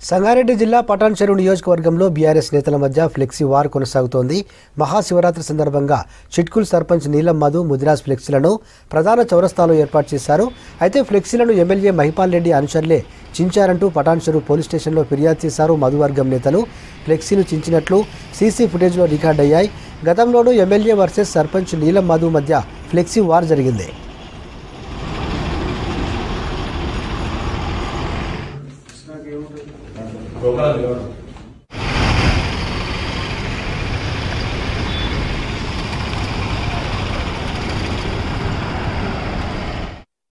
సంగారెడ్డి జిల్లా పటాన్ చెరువు నియోజకవర్గంలో బీఆర్ఎస్ నేతల మధ్య ఫ్లెక్సీ వార్ కొనసాగుతోంది. మహాశివరాత్రి సందర్భంగా చిట్కుల్ సర్పంచ్ నీలం మధు ముదిరాజ్ ఫ్లెక్సీలను ప్రధాన చౌరస్తాలో ఏర్పాటు చేశారు. అయితే ఫ్లెక్సీలను ఎమ్మెల్యే మహిపాల్ రెడ్డి అనుచరులే చించారంటూ పటాన్ చెరువు పోలీస్ స్టేషన్లో ఫిర్యాదు చేశారు. మధువర్గం నేతలు ఫ్లెక్సీలు చించినట్లు సీసీ ఫుటేజ్లో రికార్డయ్యాయి. గతంలోనూ ఎమ్మెల్యే వర్సెస్ సర్పంచ్ నీలం మధు మధ్య ఫ్లెక్సీ వార్ జరిగింది.